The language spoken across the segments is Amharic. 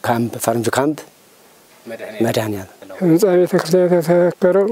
ካምፕ ፈረንጅ ካምፕ መድኃኒዓለም ህንጻ ቤተክርስቲያን የተተከለው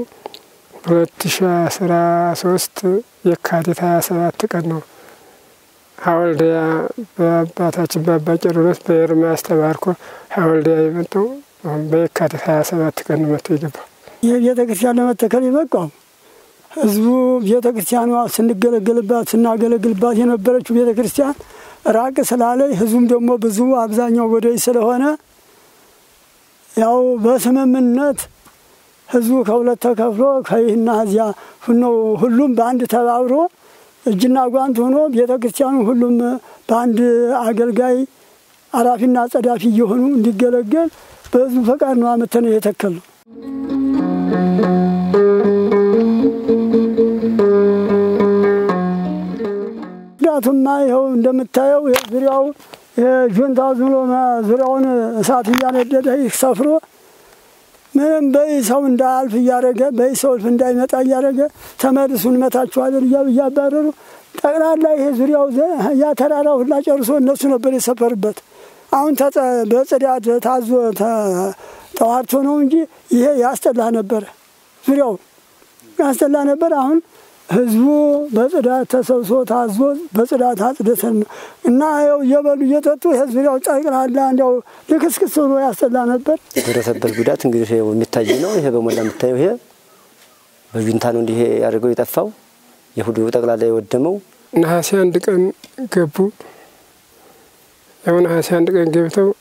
2013 የካቲት 27 ቀን ነው። ሐወልዲያ በአባታችን በአባ ቄርሎስ በኤርምያስ ተባርኮ ሐወልዲያ የመጣው በየካቲት 27 ቀን ነው የገባው። የቤተክርስቲያን ለመተከል የበቃው ህዝቡ ቤተክርስቲያኗ ስናገለግልባት የነበረችው ቤተክርስቲያን ራቅ ስላለ ህዝቡም ደግሞ ብዙ አብዛኛው ወደይ ስለሆነ ያው በስምምነት ህዝቡ ከሁለት ተከፍሎ ከይህና እዚያ ሁሉም በአንድ ተባብሮ እጅና ጓንት ሆኖ ቤተክርስቲያኑ ሁሉም በአንድ አገልጋይ አራፊና ጸዳፊ እየሆኑ እንዲገለገል በህዝቡ ፈቃድ ነው አመተነው የተከለው። ዳቱማ ይኸው እንደምታየው የዙሪያው የጁንታ ዙሪያውን እሳት እያነደደ ይሰፍሮ ምንም በይሰው እንዳልፍ እያደረገ በይሰው እንዳይመጣ እያደረገ ተመልሱን መታችኋለን እያባረሩ ጠቅላላ ይሄ ዙሪያው ያ ተራራው ሁላ ጨርሶ እነሱ ነበር የሰፈርበት። አሁን በጽዳት ታዞ ተዋርቶ ነው እንጂ ይሄ ያስጠላ ነበር፣ ዙሪያው ያስጠላ ነበር። አሁን ህዝቡ በጽዳት ተሰብስቦ ታዞ በጽዳት አጽድተን እና ያው እየበሉ እየጠጡ ዙሪያው ጠቅላላ እንደው ልክስክስ ብሎ ያስጠላ ነበር። የደረሰበት ጉዳት እንግዲህ የሚታይ ነው። ይሄ በሞላ የምታየው ይሄ በጁንታ ነው እንዲህ ያደርገው የጠፋው የሁሉ ጠቅላላ የወደመው። ነሐሴ 1 ቀን ገቡ። ያው ነሐሴ 1 ቀን ገብተው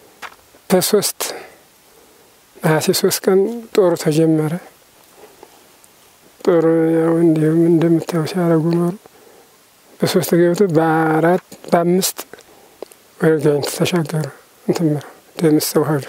ነሐሴ 3 ቀን ጦሩ ተጀመረ። ጦሩ ያው እንዲሁም እንደምታየው ሲያደርጉ ኖሩ። በ3 ገብተው በ5 ወደ ጋይንት ተሻገሩ። እንትምራ ደምሰው ሄዱ።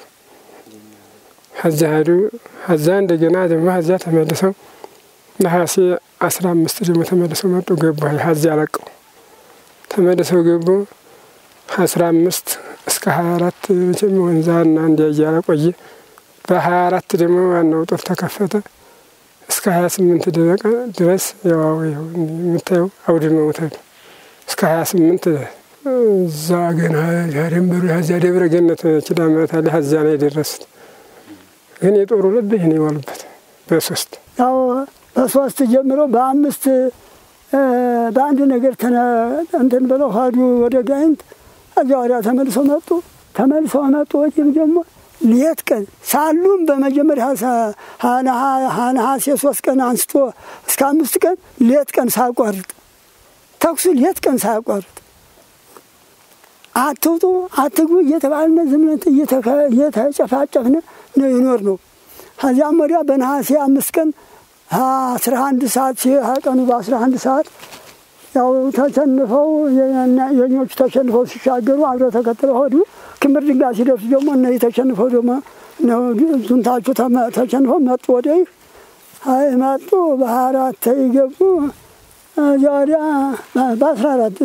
ሀዛ እንደገና ደግሞ ሀዛ ተመልሰው ነሐሴ 15 ደግሞ ተመልሰው መጡ ገቡ። ሀዛ ያለቀው ተመልሰው ገቡ። 15 እስከ 24 መቼም ወንዛና እንዲያያለ ቆየ። በ24 ደግሞ ዋናው ጦር ተከፈተ። እስከ 28 ድረስ ያው የምታየው አውድመው ተዱ። እስከ 28 እዛ ገና ያደምሩ ያዚያ ደብረ ገነት ኪዳመታ ለሀዛ ላይ ደረሱት። ግን የጦሩ ልብ ይሄን ይዋሉበት በ3 ያው በ3 ጀምሮ በ5 በአንድ ነገር እንትን ብለው ሄዱ ወደ ጋይንት። እዚያ ወዲያ ተመልሰው መጡ። ወዲህ ደግሞ ሌት ቀን ሳሉም በመጀመሪያ ነሐሴ 3 ቀን አንስቶ እስከ 5 ቀን ሌት ቀን ሳያቋርጥ ተኩስ ሌት ቀን ሳያቋርጥ አትውጡ አትግቡ እየተባልን ዝም ብለን እየተጨፋጨፍን ነው ይኖር ነው። ከዚያም ወዲያ በነሐሴ 5 ቀን 11 ሰዓት ቀኑ በ11 ሰዓት ያው ተሸንፈው የኞቹ ተሸንፈው ሲሻገሩ አብረው ተከትለው ሄዱ። ክምር ድንጋይ ሲደርሱ ደግሞ እነዚህ ተሸንፈው ደግሞ ጁንታቹ ተሸንፈው መጡ። ወዲህ መጡ በ24 ይገቡ። ዛሬ በ14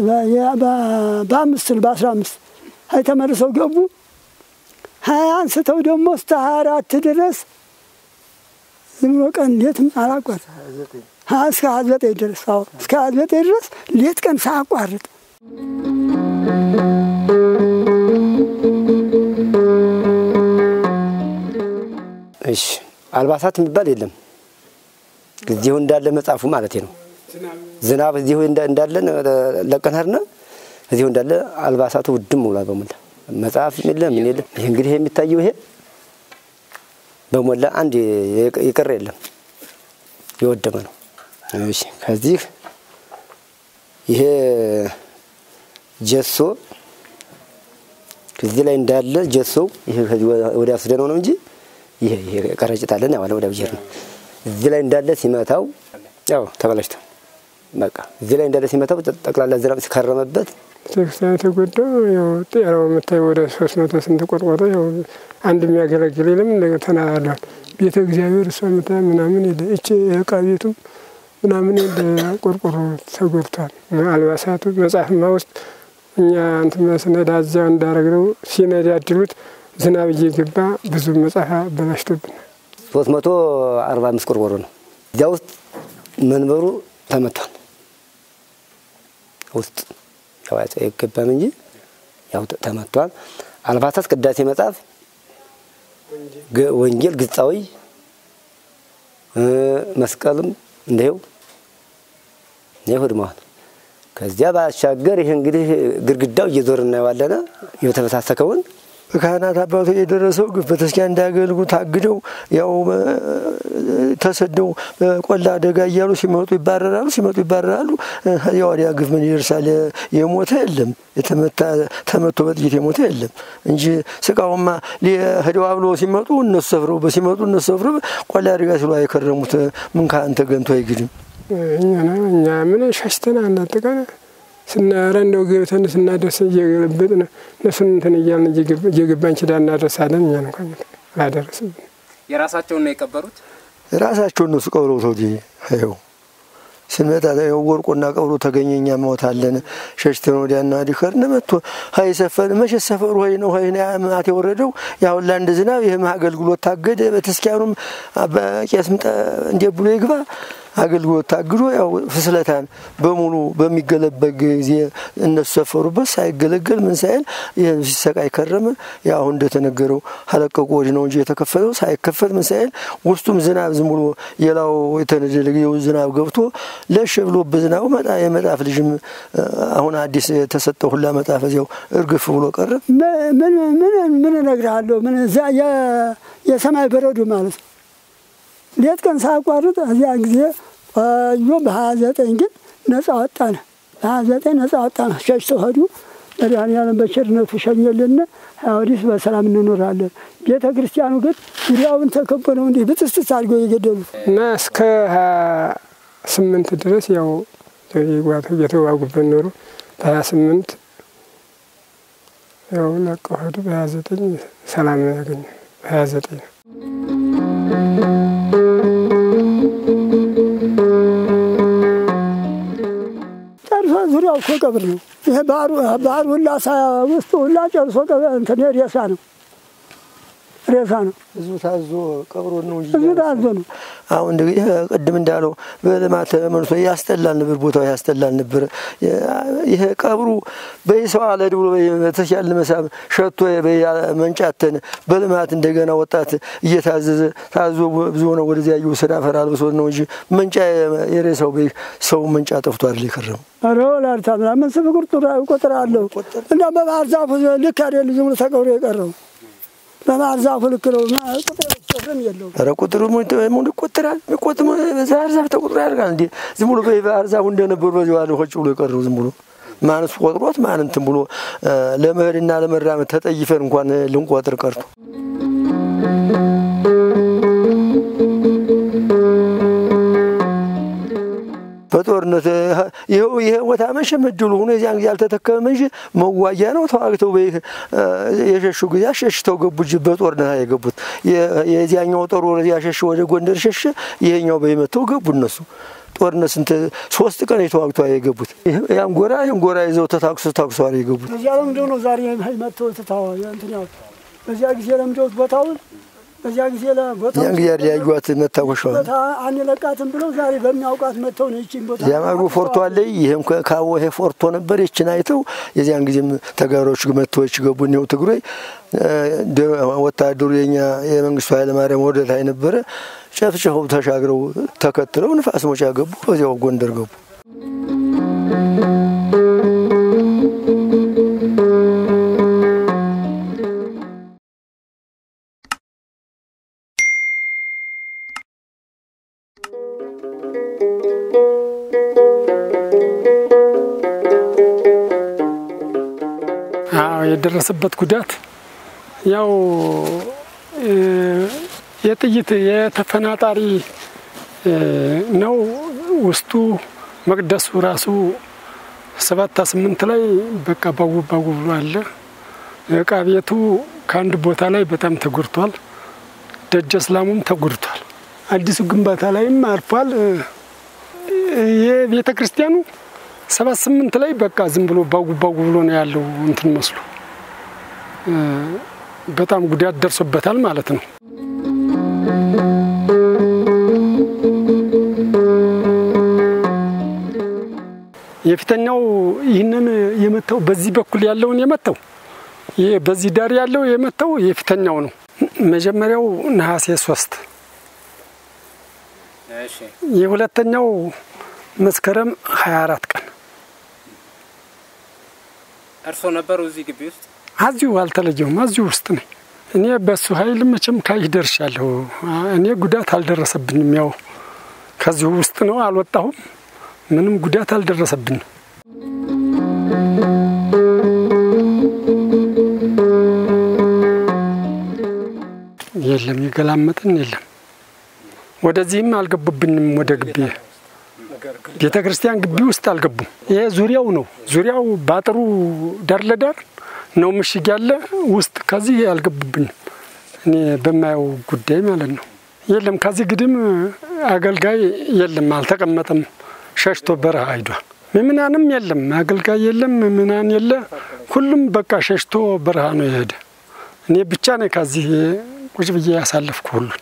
በ15 ተመልሰው ገቡ። 20 አንስተው ደግሞ እስከ 24 ድረስ ዝም ብሎ ቀን ሌትም አላቋረጥ እስከ 29 ድረስ እስከ 29 ድረስ ሌት ቀን ሳያቋርጥ እሺ አልባሳት የሚባል የለም። እዚሁ እንዳለ መጻፉ ማለት ነው። ዝናብ እዚሁ እንዳለ ለቀናርና እዚሁ እንዳለ አልባሳቱ ውድም ሙላ በሞላ መጻፍ የለም ምን የለም። ይሄ እንግዲህ የሚታየው ይሄ በሞላ አንድ ይቀር የለም የወደመ ነው። እሺ ከዚህ ይሄ ጀሶ ከዚህ ላይ እንዳለ ጀሶ ይሄ ወደ አስደነው ነው እንጂ ይሄ ቀረጭታለን ያው ወደ ብጀር ነው። እዚህ ላይ እንዳለ ሲመታው ያው ተበላሽቶ በቃ እዚህ ላይ እንዳለ ሲመታው ጠቅላላ ዝናብ ሲከረመበት ተክሳይ ተጎዳው። ያው ጤራው መታይ ወደ 300 ስንት ቆርቆሮ ያው አንድ የሚያገለግል የለም እንደገና ተናራለ ቤተ እግዚአብሔር ሰምታ ምናምን ይደ እቺ የዕቃ ቤቱ ምናምን ቆርቆሮ ተጎድቷል። አልባሳቱ መጽሐፍማ ውስጥ እኛ እንትን መስነዳ እዛው እንዳረግነው ሲነዳድሉት ዝናብ እየገባ ብዙ መጽሐፍ በላሽቶብን 345 ቆርቆሮ ነው። እዚያ ውስጥ መንበሩ ተመቷል። ውስጥ ያው አይገባም እንጂ ያው ተመቷል። አልባሳት ቅዳሴ መጽሐፍ ወንጌል ግጻዊ መስቀልም እንደው ይሁድማል ከዚያ ባሻገር ይሄ እንግዲህ ግርግዳው እየዞርና ያዋለና የተፈሳሰከውን ካህናት አባቶ የደረሰው ግፍ በተስኪያን እንዳያገልጉ ታግደው ያው ተሰደው ቆላ አደጋ እያሉ ሲመጡ ይባረራሉ ያው ወዲያ ግፍ ምን ይርሳል የሞተ የለም ተመቶ በጥይት የሞተ የለም እንጂ ስቃውማ ለሄደው አብሎ ሲመጡ እነሱ ሰፍረው ቆላ አደጋ ሲሉ አይከረሙት ምን ካንተ ገንቶ አይግድም እኛ ምን ሸሽተና እናጠቀና ስናረንደው ገብተን ስናደርስ እየገለበጥን ነሱን እንትን እያልን እየገባን ችዳና ደርሳለን እኛ ነው ከመጣ አደረስን የራሳቸውን ነው የቀበሩት ራሳቸውን ነው ስቀብረው ተውዲ አይው ስንመጣ ወርቆና ቀብሮ ተገኘኛ ሞታለን ሸሽተን ወዲያና ዲከርነ መጥቶ ሃይ ሰፈር መሸ ሰፈሩ ነው ማት የወረደው ያው ላንድ ዝናብ ይሄም አገልግሎት ታገደ በተስኪያኑም አባቂያስም እንደ ብሎ ይግባ አገልግሎት ታግዶ ያው ፍስለታን በሙሉ በሚገለበግ ጊዜ እነሱ ሰፈሩበት ሳይገለገል ምን ሳይል ይሄን ሲሰቃይ ከረመ ያው እንደተነገረው ሐለቀቆ ወዲ ነው እንጂ የተከፈለው ሳይከፈል ምን ሳይል ውስጡም ዝናብ ዝም ብሎ የላው የተነደለገው ዝናብ ገብቶ ለሽብሎ በዝናቡ የመጣፍ ልጅም አሁን አዲስ ተሰጠው ሁላ መጣፍ እዚያው እርግፍ ብሎ ቀረ ምን እነግራለሁ ምን እዛ የሰማይ በረዶ ማለት ሌት ቀን ሳቋርጥ እዚያ ጊዜ በ29 ግን ነፃ ወጣን በ29 ነፃ ወጣን ሸሽተው ሄዱ መድኃኒዓለም በቸርነቱ ሸኘልን አውዲስ በሰላም እንኖራለን ቤተክርስቲያኑ ግን ዙሪያውን ተከበነው እንዲህ ብጥስጥስ አድርገው የገደሉት እና እስከ 28 ድረስ ያው የተዋጉበት ኖሮ በ28 ያው ለቀዱ በ29 ሰላም ያገኙ በ29 ዙሪያው እኮ ቀብር ነው ይሄ ባህሩ ሁላ ውስጡ ሁላ ጨርሶ ቀብር እንትን ሬሳ ነው እዙ ታዞ ቀብሮ ነው እንጂ እዙ ታዞ ነው አሁን ይሄ ቀድም እንዳለው በለማት መንሶ ያስተላል ነበር ቦታው ያስተላል ነበር ይሄ ቀብሩ በይሰው አለድ ብሎ በተሻለ መሳብ ሸቶ በመንጫተን በለማት እንደገና ወጣት እየታዘዘ ታዞ ብዙ ነው ወደዚያ ይወሰዳ ፈራል በሶ ነው እንጂ መንጫ የሬሳው በሰው መንጫ ጠፍቶ አይደል ይከረም አሮላር ታምራ ምን ስፍቁር ቁጥር አለው እና በባህር ዛፍ ልክ አይደል ዝም ብሎ ተቀብሮ የቀረው በባህር ዛፍ ልክ ነው ቁጥር ተፈም የለው ኧረ ቁጥሩ ምን ይቆጥራል ይቆጥም በዛር ዛፍ ተቆጥሮ ያርጋል እንዴ ዝም ብሎ በባህር ዛፍ እንደነበር በዚያው አለ ሆጭ ብሎ የቀረው ዝም ብሎ ማንስ ቆጥሮት ማን እንትን ብሎ ለመሄድና ለመራመድ ተጠይፈን እንኳን ልንቆጥር ቀርቶ በጦርነት ይሄ ወታ መሸመድሉ ሆነ እዚያን ጊዜ ያልተተከመ እንጂ መዋያ ነው ተዋግተው የሸሹ ጊዜ አሸሽተው ገቡጅ በጦርነት የገቡት የዚያኛው ጦር ወዲያ ሸሽ ወደ ጎንደር ሸሽ ይሄኛው በይመተው ገቡ እነሱ ጦርነት እንተ 3 ቀን የተዋግተው የገቡት ያን ጎራ ይዘው ተታክሰው የገቡት እዚያም ደግሞ ዛሬ መተው ተታው እንትን ያው በዚያ ጊዜ ለምደው ቦታውን በዚያ ጊዜ ለቦታው ያን ጊዜ ያዩት መታወሻው አንለቃትም ብለው ዛሬ በሚያውቃት መተው ነው እቺን ቦታ ያማሩ ፎርቶ አለ ይሄም ካው ይሄ ፎርቶ ነበር እቺን አይተው የዚያን ጊዜም ተጋሮች መተዎች ገቡ ነው ትግሮይ ወታደሩ የኛ የመንግስቱ ኃይለ ማርያም ወደታ የነበረ ጨፍጨፈው ተሻግረው ተከትለው ንፋስ ሞጫ ገቡ ወዲያው ጎንደር ገቡ የደረሰበት ጉዳት ያው የጥይት የተፈናጣሪ ነው ውስጡ መቅደሱ ራሱ 7-8 ላይ በቃ ባው ብሎ አለ ዕቃ ቤቱ ከአንድ ቦታ ላይ በጣም ተጎድቷል ደጀ ሰላሙም ተጎድቷል አዲሱ ግንባታ ላይም አርፏል የቤተ ክርስቲያኑ 7-8 ላይ በቃ ዝም ብሎ ባው ብሎ ነው ያለው እንትን መስሎ በጣም ጉዳት ደርሶበታል ማለት ነው የፊተኛው ይሄንን የመተው በዚህ በኩል ያለውን የመተው ይሄ በዚህ ዳር ያለው የመተው የፊተኛው ነው መጀመሪያው ነሐሴ 3 እሺ የሁለተኛው መስከረም 24 ቀን እርሶ ነበሩ እዚህ ግቢ ውስጥ አዚሁ አልተለየውም አዚሁ ውስጥ ነኝ እኔ በሱ ኃይል መቼም ካይ ደርሻለሁ እኔ ጉዳት አልደረሰብኝም ያው ከዚሁ ውስጥ ነው አልወጣሁም ምንም ጉዳት አልደረሰብኝም የለም ይገላመጥን የለም ወደዚህም አልገቡብኝም ወደ ግቢ ቤተክርስቲያን ግቢ ውስጥ አልገቡም ይሄ ዙሪያው ነው ዙሪያው ባጥሩ ዳር ለዳር ነው ምሽግ ያለ ውስጥ ከዚህ አልገቡብኝም እኔ በማየው ጉዳይ ማለት ነው የለም ከዚህ ግድም አገልጋይ የለም አልተቀመጠም ሸሽቶ በረሃ ሄዷል ምንምናንም የለም አገልጋይ የለም ምንምናን የለ ሁሉም በቃ ሸሽቶ በረሃ ነው የሄደ እኔ ብቻ ነኝ ከዚህ ቁጭ ብዬ ያሳለፍኩ ሁሉ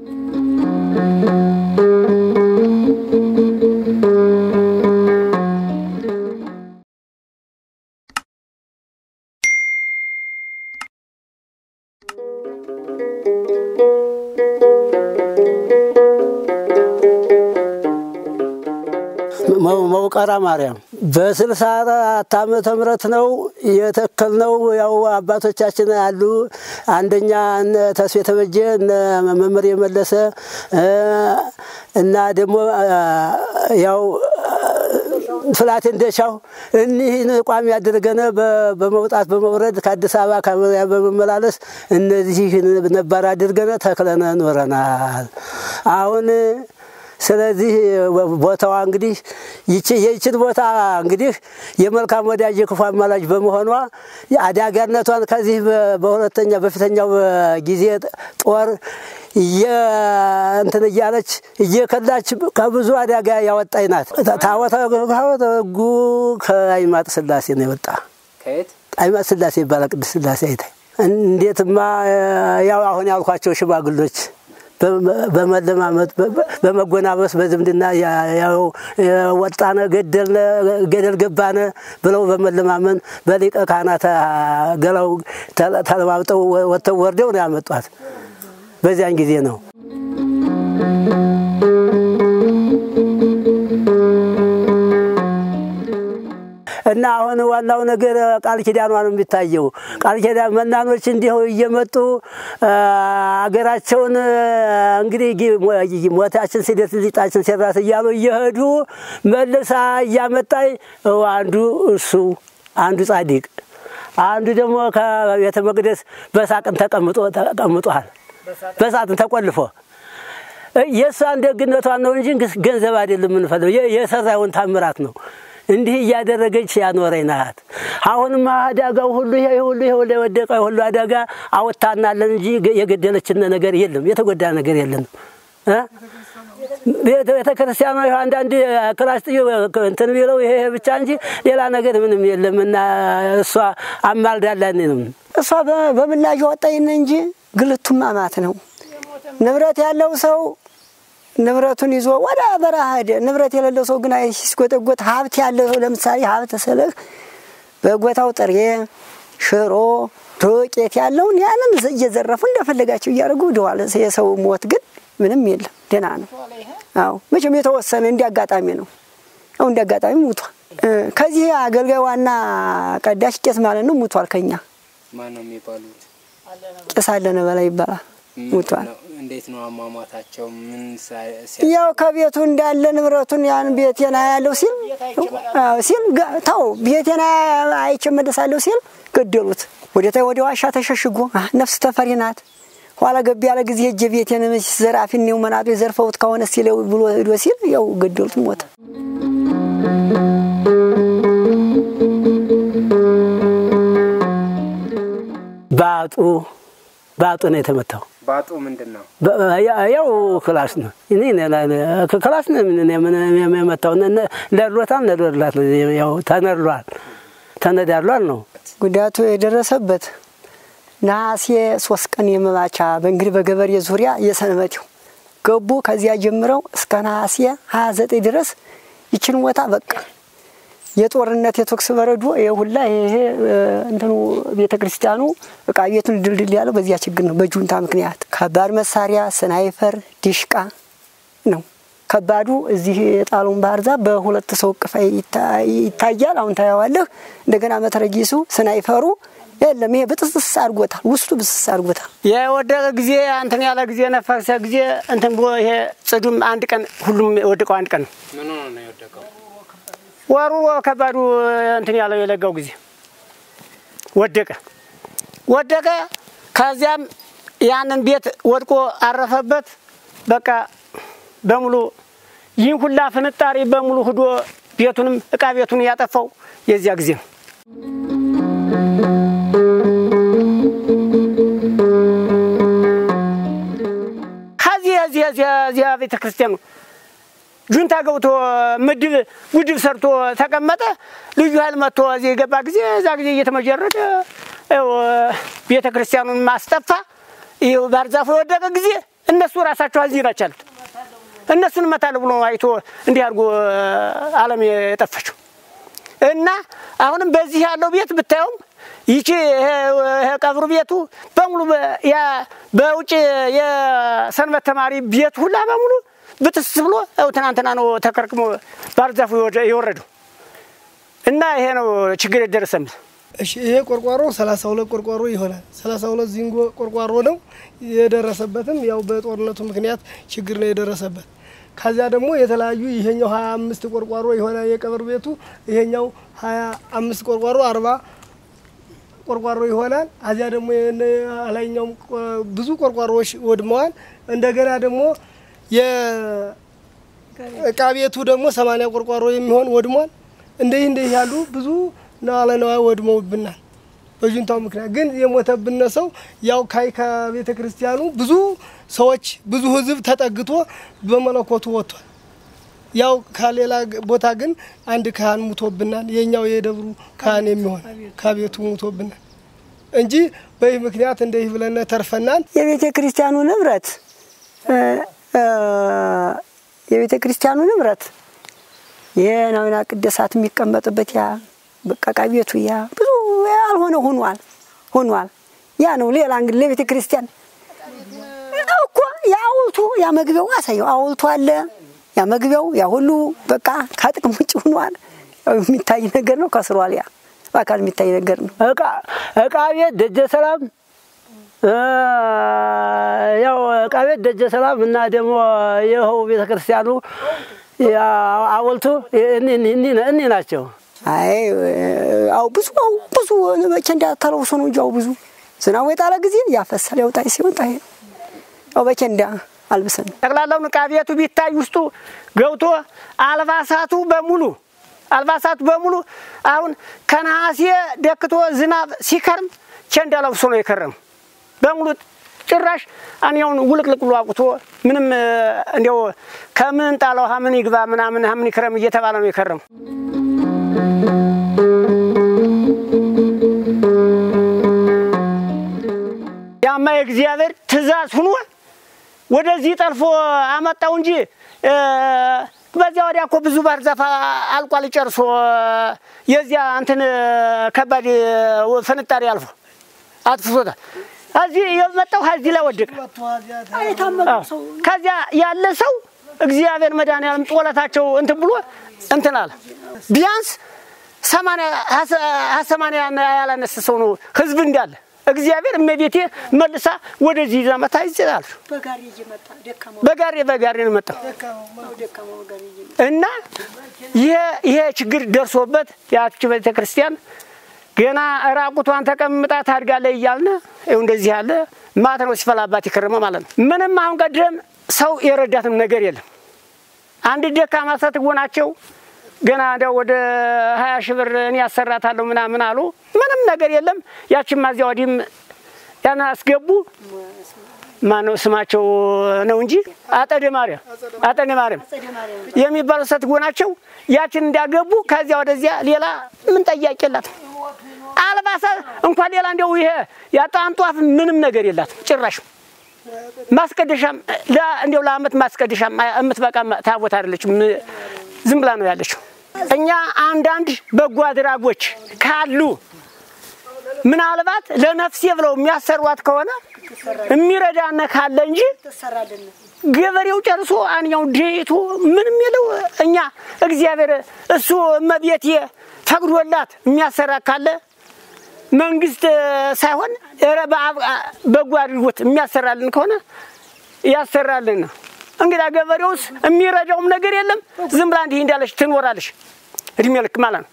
መውቀራ ማርያም በ64 ዓመተ ምህረት ነው የተከልነው ያው አባቶቻችን አሉ አንደኛ ተስፋ ተበጀ መመር የመለሰ እና ደግሞ ያው ፍላት እንደሻው እኒህን ቋሚ ያደረገነ በመውጣት በመውረድ ከአዲስ አበባ ከመሪያ በመመላለስ እነዚህ ነበር አድርገነ ተከለነ ኖረናል አሁን ስለዚህ ቦታው እንግዲህ ይቺ ቦታ እንግዲህ የመልካም ወዳጅ የክፉ አማላጅ በመሆኗ አዳጋነቷን ከዚህ በሁለተኛ በፊተኛው ጊዜ ጦር እንትን እያለች እየከላች ከብዙ አዳጋ ያወጣይናት ታወታ ጉ ከአይማጥ ስላሴ ነው የወጣ ከየት አይማጥ ስላሴ ይባላል ቅዱስ ስላሴ አይታይ እንዴትማ ያው አሁን ያልኳቸው ሽማግሎች በመለማመጥ በመጎናበስ በዝምድና ያው ወጣነ ገደል ገባነ ብለው በመለማመን በሊቀ ካህናት ገላው ተለማምጠው ወጥተው ወርደው ነው ያመጣት በዚያን ጊዜ ነው እና አሁን ዋናው ነገር ቃል ኪዳኗ ነው የሚታየው ቃል ኪዳን መናኖች እንዲሁ እየመጡ አገራቸውን እንግዲህ ሞታችን ሲደርስ ሊጣችን ሲራስ እያሉ እየሄዱ መልሳ እያመጣይ አንዱ እሱ አንዱ ጻድቅ አንዱ ደግሞ ከቤተ መቅደስ በሳጥን ተቀምጧል በሳጥን ተቆልፎ የሷን ደግነቷን ነው እንጂ ገንዘብ አይደለም የምንፈልገው የሰራውን ታምራት ነው እንዲህ ያደረገች ያኖረናት አሁንማ አዳጋው ሁሉ ይሄ ወደቀ ሁሉ አዳጋ አወጣናለን እንጂ የገደለችን ነገር የለም የተጎዳ ነገር የለም ቤተክርስቲያኑ አንዳንድ ክላስ እንትን ቢለው ይሄ ብቻ እንጂ ሌላ ነገር ምንም የለምና እሷ አማልዳላን ነው እሷ በምላጅ ወጣይነ እንጂ ግልቱማ ማት ነው ንብረት ያለው ሰው ንብረቱን ይዞ ወደ በረሃ ሄደ ንብረት የሌለው ሰው ግን አይስቆጠቆጥ ሀብት ያለው ለምሳሌ ሀብት ሰለህ በጎታው ጥሬ ሽሮ ዱቄት ያለውን ያንን እየዘረፉ እንደፈለጋቸው ያርጉ ደዋለ የሰው ሞት ግን ምንም የለም ደና ነው አው መቼም የተወሰነ እንዲያጋጣሚ ነው አው እንዲያጋጣሚ ሞቷል ከዚህ አገልጋይ ዋና ቀዳሽ ቄስ ማለት ነው ሞቷል ከኛ ማን ነው የሚባሉት ቄስ አለነ በላይ ይባላል ሞቷል እንዴት ነው አማማታቸው ምን ያው ከቤቱ እንዳለ ንብረቱን ያን ቤቴና ያለው ሲል ታው ቤቴና አይቸመደሳለው ሲል ገደሉት ወደ ዋሻ ተሸሽጎ ነፍስ ተፈሪናት ኋላ ገብ ያለ ጊዜ እጀ ቤቴን ዘራፊን ነው መናዶ ዘርፈውት ከሆነ ሲለው ብሎ ሄዶ ሲል ያው ገደሉት ሞተ ባጡ ነው የተመታው ባጡ ምንድነው ያው ክላስ ነው እኔ ክላስ ነው ምን የመታው ለሮታን ለሮላት ያው ተነዳሏል ነው ጉዳቱ የደረሰበት ነሐሴ 3 ቀን የመባቻ በእንግዲህ በገበሬ ዙሪያ የሰነበተው ገቡ ከዚያ ጀምረው እስከ ነሐሴ 29 ድረስ ይችን ወጣ በቃ የጦርነት የተኩስ በረዶ የሁላ ይሄ እንትኑ ቤተክርስቲያኑ ዕቃ ቤቱን ድልድል ያለው በዚያ ችግር ነው። በጁንታ ምክንያት ከባድ መሳሪያ ስናይፈር ዲሽቃ ነው ከባዱ። እዚህ የጣሉን ባህር ዛፍ በሁለት ሰው ቅፋ ይታያል። አሁን ታያዋለህ። እንደገና መትረጊሱ ስናይፈሩ የለም። ይሄ በጥስስ አድርጎታል። ውስጡ ብስስ አድርጎታል። የወደቀ ጊዜ እንትን ያለ ጊዜ ነፈሰ ጊዜ እንትን ብሎ ይሄ ጽዱም አንድ ቀን ሁሉም ወደቀው አንድ ቀን ምን ሆነ ነው የወደቀው? ወሩ ከባዱ እንትን ያለው የለጋው ጊዜ ወደቀ። ከዚያም ያንን ቤት ወድቆ አረፈበት። በቃ በሙሉ ይህን ሁላ ፍንጣሪ በሙሉ ሄዶ ቤቱንም ዕቃ ቤቱን ያጠፋው የዚያ ጊዜ ነው። ከዚህ ቤተክርስቲያኑ ጁንታ ገብቶ ምድብ ሰርቶ ተቀመጠ። ልዩ ኃይል መጥቶ እዚህ የገባ ጊዜ እዛ ጊዜ እየተመጀረደ ቤተክርስቲያኑን ማስጠፋ። ይኸው ባህር ዛፉ የወደቀ ጊዜ እነሱ ራሳቸው እዚህ ናቸው ያሉት። እነሱን መታለ ብሎ አይቶ እንዲህ አድርጎ ዓለም የጠፋቸው እና አሁንም በዚህ ያለው ቤት ብታዩም ይቺ ቀብሩ ቤቱ በሙሉ ያ በውጭ የሰንበት ተማሪ ቤት ሁላ በሙሉ ብጥስ ብሎ ትናንትና ነው ተከርክሞ ባህር ዛፉ የወረደው እና ይሄ ነው ችግር የደረሰበት። እሺ ይሄ ቆርቋሮ 32 ቆርቋሮ ይሆናል። 32 ዚንጎ ቆርቋሮ ነው የደረሰበትም ያው በጦርነቱ ምክንያት ችግር ነው የደረሰበት። ከዛ ደግሞ የተለያዩ ይሄኛው 25 ቆርቋሮ ይሆናል የቀብር ቤቱ። ይሄኛው 25 ቆርቋሮ 40 ቆርቋሮ ይሆናል። አዚያ ደግሞ የላይኛው ብዙ ቆርቋሮዎች ወድመዋል። እንደገና ደግሞ የዕቃ ቤቱ ደግሞ 80 ቆርቋሮ የሚሆን ወድሟል። እንደዚህ ያሉ ብዙ ነው ወድመውብናል በጁንታው ምክንያት። ግን የሞተብን ሰው ያው ከቤተ ክርስቲያኑ ብዙ ሰዎች ብዙ ህዝብ ተጠግቶ በመለኮቱ ወጥቷል። ያው ከሌላ ቦታ ግን አንድ ካህን ሙቶብናል። የኛው የደብሩ ካህን የሚሆን ከቤቱ ሙቶብናል እንጂ በዚህ ምክንያት እንደዚህ ብለን ተርፈናል። የቤተ ክርስቲያኑ ንብረት የናውና ቅደሳት የሚቀመጥበት ያ በቃ ቤቱ ያ ብዙ ያልሆነ ሆኗል። ያ ነው ሌላ እንግዲህ ለቤተ ክርስቲያን እኮ ያውልቱ ያ መግቢያው አሳየው አውልቱ አለ። ያ መግቢያው ያ ሁሉ በቃ ከጥቅም ውጭ ሆኗል። የሚታይ ነገር ነው። ከስሯል ያ በአካል የሚታይ ነገር ነው። ዕቃ ቤት ደጀ ሰላም ያው ዕቃ ቤት ደጀ ሰላም እና ደግሞ ይኸው ቤተ ክርስቲያኑ ያ አውልቱ እኔ ናቸው። አይ አው ብዙ በቸ እንዳታለውሱ ነው ጃው ብዙ ዝናብ የጣለ ጊዜ ያፈሳል ያውጣይ ሲወጣ አው በቸ እንዳ አልብሰን ጠቅላላው ዕቃ ቤቱ ቢታይ ውስጡ ገብቶ አልባሳቱ በሙሉ አሁን ከነሐሴ ደክቶ ዝናብ ሲከርም ቸንዳ ለብሶ ነው የከረም በሙሉ ጭራሽ አንያውን ውልቅልቅሉ አቁቶ ምንም እንደው ከምን ጣለው ሀምን ይግባ ምናምን ሀምን ይከረም እየተባለ ነው የከረም። ያማ የእግዚአብሔር ትእዛዝ ሆኖ ወደዚህ ጠልፎ አመጣው እንጂ በዚያ ወዲያ እኮ ብዙ ባህር ዛፍ አልቋል ጨርሶ የዚያ እንትን ከባድ ፍንጣሪ አልፎ አጥፍቶታል። እዚህ የመጣው እዚህ ላይ ወደቀ። ከዚያ ያለ ሰው እግዚአብሔር መድኃኒዓለም ጦለታቸው እንትን ብሎ እንትን አለ። ቢያንስ 80 ያላነሰ ሰው ነው ህዝብ እንዳለ እግዚአብሔር እመቤቴ መልሳ ወደዚህ ዘመታ ይዘላል። በጋሪ ነው መጣ እና ይሄ ችግር ደርሶበት ያቺ ቤተ ክርስቲያን ገና ራቁቷን ተቀምጣ ታድጋለች እያልን እንደዚህ ያለ ማታ ነው ሲፈላባት ይከረመ ማለት ነው። ምንም አሁን ቀደም ሰው የረዳትም ነገር የለም። አንድ ደካማ ሰትጎናቸው ገና እንደው ወደ 20 ሺህ ብር እኔ ያሰራታለሁ ምናምን አሉ። ምንም ነገር የለም። ያቺም ማዚያ ወዲም ያና አስገቡ ማነው ስማቸው ነው እንጂ አጠደ ማርያም የሚባለው ሰትጎናቸው ያችን እንዲያገቡ ከዚያ ወደዚያ ሌላ ምን ጠያቂላት አልባሳ እንኳን ሌላ እንደው ይሄ ያጣንጧፍ ምንም ነገር የላት ጭራሽ ማስቀደሻም እንደው ለአመት ማስቀደሻም እምትበቃ ታቦት አይደለችም። ዝም ብላ ነው ያለችው። እኛ አንዳንድ በጎ አድራጎች ካሉ ምናልባት ለነፍሴ ብለው የሚያሰሯት ከሆነ የሚረዳነ ካለ እንጂ ገበሬው ጨርሶ አንኛው ዴቱ ምንም የለው እኛ እግዚአብሔር እሱ መቤቴ ፈቅዶላት የሚያሰራ ካለ መንግስት ሳይሆን በጎ አድርጎት የሚያሰራልን ከሆነ ያሰራልን እንግዳ ገበሬውስ የሚረዳውም ነገር የለም ዝም ብላ እንዲህ እንዳለች ትኖራለች እድሜ ልክ ማለት ነው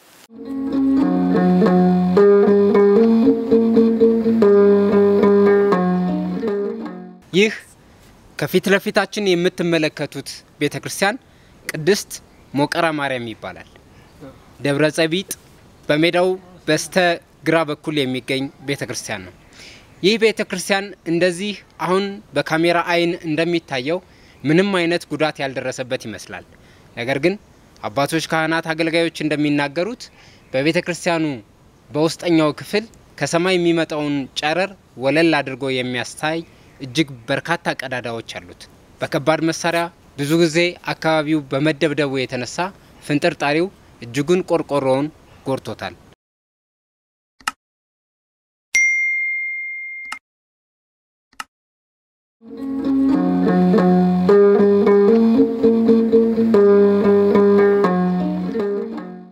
ይህ ከፊት ለፊታችን የምትመለከቱት ቤተክርስቲያን ቅድስት ሞቀራ ማርያም ይባላል ደብረ ጸቢጥ በሜዳው በስተግራ በኩል የሚገኝ ቤተክርስቲያን ነው ይህ ቤተክርስቲያን እንደዚህ አሁን በካሜራ አይን እንደሚታየው ምንም አይነት ጉዳት ያልደረሰበት ይመስላል ነገር ግን አባቶች ካህናት አገልጋዮች እንደሚናገሩት በቤተክርስቲያኑ በውስጠኛው ክፍል ከሰማይ የሚመጣውን ጨረር ወለል አድርጎ የሚያስታይ እጅግ በርካታ ቀዳዳዎች አሉት በከባድ መሳሪያ ብዙ ጊዜ አካባቢው በመደብደቡ የተነሳ ፍንጥርጣሪው እጅጉን ቆርቆሮውን ጎርቶታል